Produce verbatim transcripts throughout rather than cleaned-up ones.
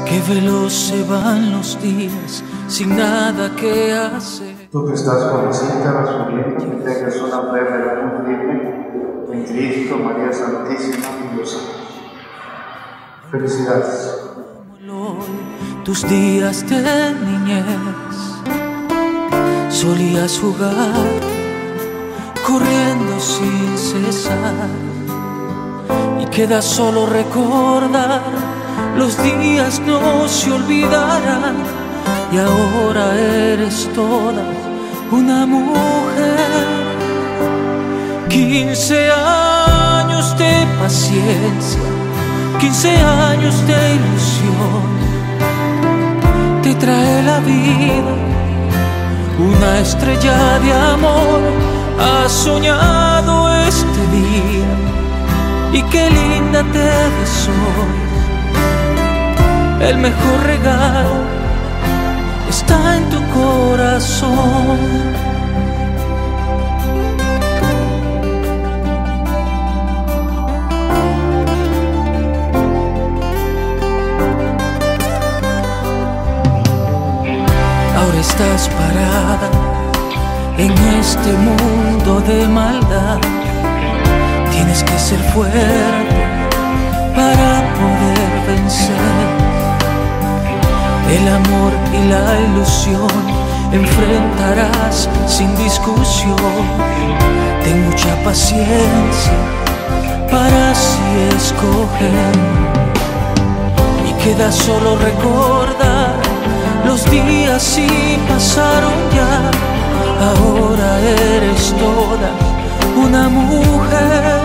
Qué veloz se van los días sin nada que hacer. Tú que estás jovencita, Rasulita, que tengas una fe muy firme en Cristo, María Santísima y los santos. Felicidades. Tus días de niñez solías jugar, corriendo sin cesar, y queda solo recordar. Los días no se olvidarán, y ahora eres toda una mujer. Quince años de paciencia, quince años de ilusión, te trae la vida una estrella de amor. Has soñado este día y qué linda te ves hoy. El mejor regalo está en tu corazón. Ahora estás parada en este mundo de maldad. Tienes que ser fuerte para poder vencer. El amor y la ilusión enfrentarás sin discusión. Ten mucha paciencia para así escoger. Y queda solo recordar los días si pasaron ya. Ahora eres toda una mujer.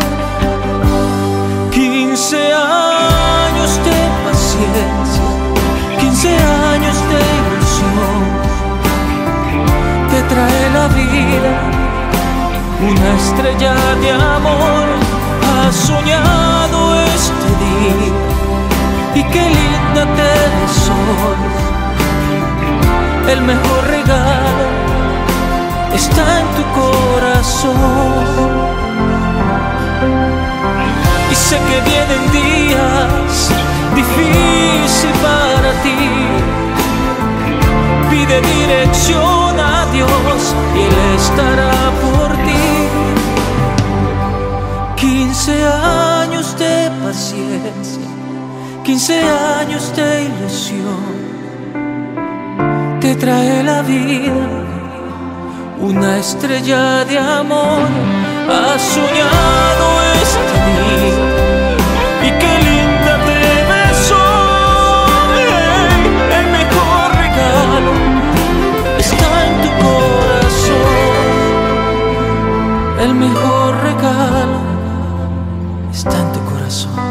Quince años de paciencia, quince años de ilusión, te trae la vida una estrella de amor. Has soñado este día y qué linda te ves hoy. El mejor regalo está en tu corazón. Y sé que vienen días difíciles para ti. Pide dirección a Dios y Él estará por ti. Quince años de paciencia, quince años de ilusión, te trae la vida una estrella de amor. Has soñado este día y qué linda te ves hoy. El mejor regalo está en tu corazón. El mejor regalo está en tu corazón.